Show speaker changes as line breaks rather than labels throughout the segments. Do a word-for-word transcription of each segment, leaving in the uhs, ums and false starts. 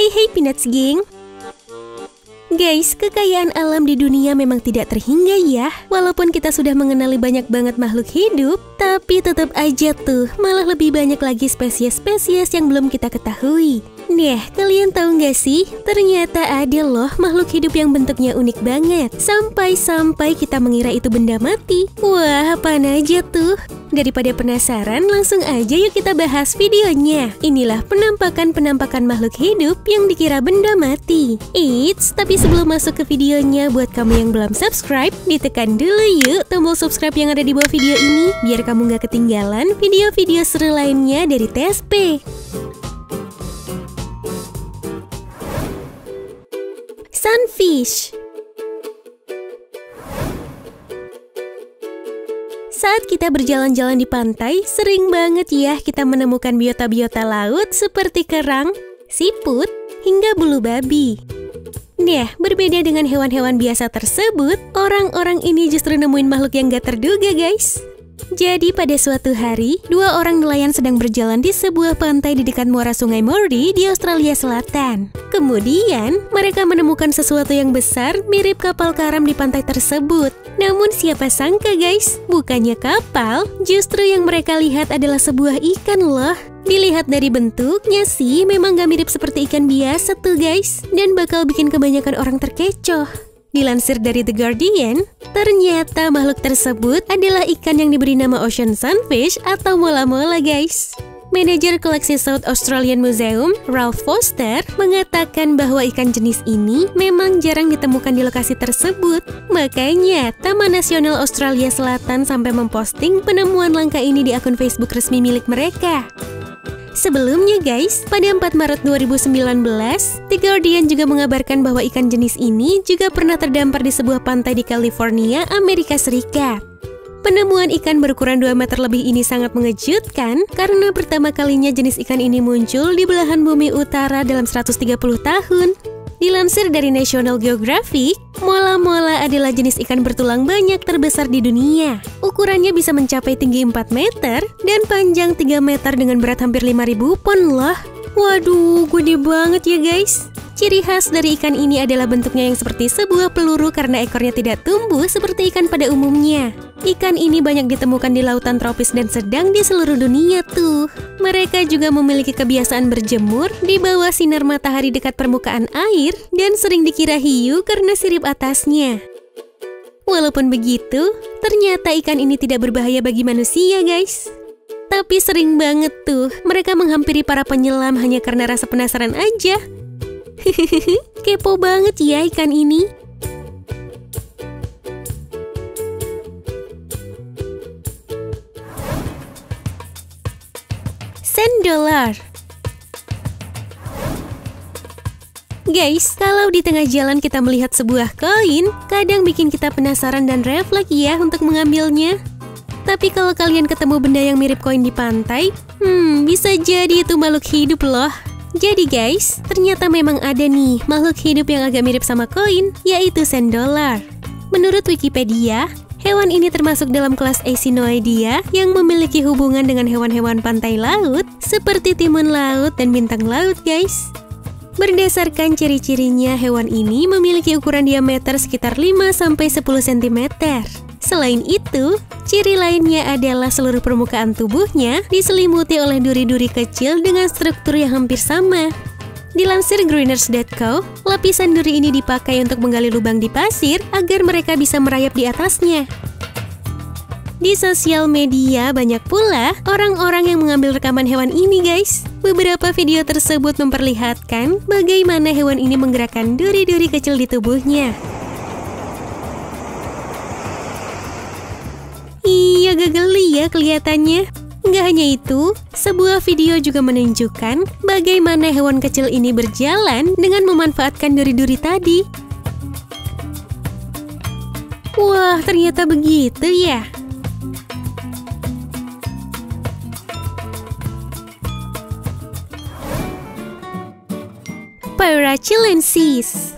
Hey Peanuts Gang. Guys, kekayaan alam di dunia memang tidak terhingga ya. Walaupun kita sudah mengenali banyak banget makhluk hidup, tapi tetap aja tuh malah lebih banyak lagi spesies-spesies yang belum kita ketahui. Nah, kalian tahu nggak sih? Ternyata ada loh makhluk hidup yang bentuknya unik banget. Sampai-sampai kita mengira itu benda mati. Wah, apaan aja tuh? Daripada penasaran, langsung aja yuk kita bahas videonya. Inilah penampakan-penampakan makhluk hidup yang dikira benda mati. Eits, tapi sebelum masuk ke videonya, buat kamu yang belum subscribe, ditekan dulu yuk tombol subscribe yang ada di bawah video ini, biar kamu nggak ketinggalan video-video seru lainnya dari T S P. Sunfish. Saat kita berjalan-jalan di pantai, sering banget ya kita menemukan biota-biota laut seperti kerang, siput, hingga bulu babi. Nah, berbeda dengan hewan-hewan biasa tersebut, orang-orang ini justru nemuin makhluk yang gak terduga, guys. Jadi pada suatu hari, dua orang nelayan sedang berjalan di sebuah pantai di dekat muara sungai Mordi di Australia Selatan. Kemudian, mereka menemukan sesuatu yang besar mirip kapal karam di pantai tersebut. Namun siapa sangka guys, bukannya kapal, justru yang mereka lihat adalah sebuah ikan loh. Dilihat dari bentuknya sih, memang gak mirip seperti ikan biasa tuh guys, dan bakal bikin kebanyakan orang terkecoh. Dilansir dari The Guardian, ternyata makhluk tersebut adalah ikan yang diberi nama Ocean Sunfish atau mola-mola guys. Manajer koleksi South Australian Museum, Ralph Foster, mengatakan bahwa ikan jenis ini memang jarang ditemukan di lokasi tersebut. Makanya, Taman Nasional Australia Selatan sampai memposting penemuan langka ini di akun Facebook resmi milik mereka. Sebelumnya guys, pada empat Maret dua ribu sembilan belas, The Guardian juga mengabarkan bahwa ikan jenis ini juga pernah terdampar di sebuah pantai di California, Amerika Serikat. Penemuan ikan berukuran dua meter lebih ini sangat mengejutkan karena pertama kalinya jenis ikan ini muncul di belahan bumi utara dalam seratus tiga puluh tahun. Dilansir dari National Geographic, mola-mola adalah jenis ikan bertulang banyak terbesar di dunia. Ukurannya bisa mencapai tinggi empat meter dan panjang tiga meter dengan berat hampir lima ribu pon loh. Waduh, gede banget ya guys. Ciri khas dari ikan ini adalah bentuknya yang seperti sebuah peluru karena ekornya tidak tumbuh seperti ikan pada umumnya. Ikan ini banyak ditemukan di lautan tropis dan sedang di seluruh dunia tuh. Mereka juga memiliki kebiasaan berjemur di bawah sinar matahari dekat permukaan air dan sering dikira hiu karena sirip atasnya. Walaupun begitu, ternyata ikan ini tidak berbahaya bagi manusia guys. Tapi sering banget tuh mereka menghampiri para penyelam hanya karena rasa penasaran aja. Kepo banget ya ikan ini. Sand dollar. Guys, kalau di tengah jalan kita melihat sebuah koin, kadang bikin kita penasaran dan refleks ya untuk mengambilnya. Tapi kalau kalian ketemu benda yang mirip koin di pantai, hmm, bisa jadi itu makhluk hidup loh. Jadi guys, ternyata memang ada nih makhluk hidup yang agak mirip sama koin, yaitu sand dollar. Menurut Wikipedia, hewan ini termasuk dalam kelas Acinoidea yang memiliki hubungan dengan hewan-hewan pantai laut seperti timun laut dan bintang laut guys. Berdasarkan ciri-cirinya, hewan ini memiliki ukuran diameter sekitar lima sampai sepuluh sentimeter. Selain itu, ciri lainnya adalah seluruh permukaan tubuhnya diselimuti oleh duri-duri kecil dengan struktur yang hampir sama. Dilansir Greeners dot co, lapisan duri ini dipakai untuk menggali lubang di pasir agar mereka bisa merayap di atasnya. Di sosial media banyak pula orang-orang yang mengambil rekaman hewan ini guys. Beberapa video tersebut memperlihatkan bagaimana hewan ini menggerakkan duri-duri kecil di tubuhnya. Iya, agak geli ya kelihatannya. Nggak hanya itu, sebuah video juga menunjukkan bagaimana hewan kecil ini berjalan dengan memanfaatkan duri-duri tadi. Wah, ternyata begitu ya. Parachilensis.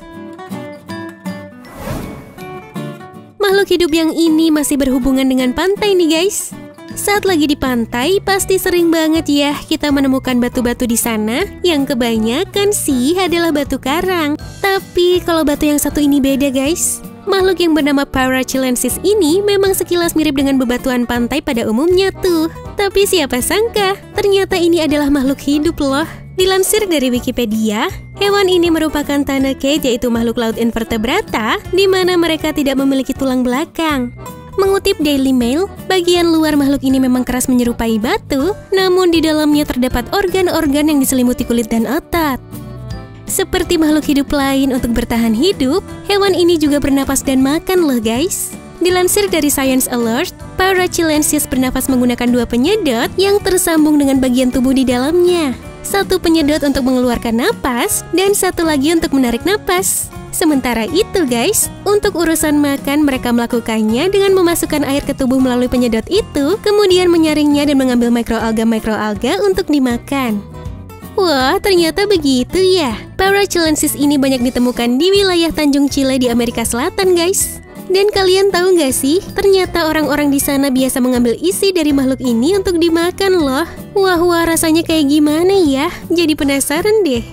Makhluk hidup yang ini masih berhubungan dengan pantai nih guys. Saat lagi di pantai, pasti sering banget ya kita menemukan batu-batu di sana. Yang kebanyakan sih adalah batu karang. Tapi kalau batu yang satu ini beda guys. Makhluk yang bernama Parachilensis ini memang sekilas mirip dengan bebatuan pantai pada umumnya tuh. Tapi siapa sangka, ternyata ini adalah makhluk hidup loh. Dilansir dari Wikipedia, hewan ini merupakan Thanacate, yaitu makhluk laut invertebrata, di mana mereka tidak memiliki tulang belakang. Mengutip Daily Mail, bagian luar makhluk ini memang keras menyerupai batu, namun di dalamnya terdapat organ-organ yang diselimuti kulit dan otot. Seperti makhluk hidup lain, untuk bertahan hidup, hewan ini juga bernapas dan makan loh guys. Dilansir dari Science Alert, Parachilensis bernapas menggunakan dua penyedot yang tersambung dengan bagian tubuh di dalamnya. Satu penyedot untuk mengeluarkan napas, dan satu lagi untuk menarik napas. Sementara itu guys, untuk urusan makan mereka melakukannya dengan memasukkan air ke tubuh melalui penyedot itu, kemudian menyaringnya dan mengambil mikroalga-mikroalga untuk dimakan. Wah, ternyata begitu ya. Parachilensis ini banyak ditemukan di wilayah Tanjung Chile di Amerika Selatan guys. Dan kalian tahu nggak sih, ternyata orang-orang di sana biasa mengambil isi dari makhluk ini untuk dimakan loh. Wah, wah rasanya kayak gimana ya? Jadi penasaran deh.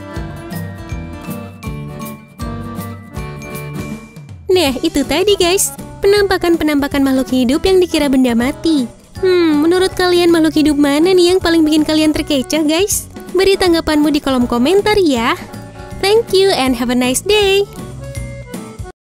Nah, itu tadi guys, penampakan-penampakan makhluk hidup yang dikira benda mati. Hmm, menurut kalian makhluk hidup mana nih yang paling bikin kalian terkecoh guys? Beri tanggapanmu di kolom komentar ya. Thank you and have a nice day.